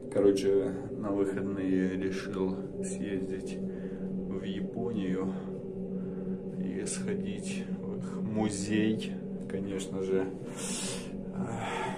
Короче, на выходные решил съездить в Японию и сходить в их музей, конечно же.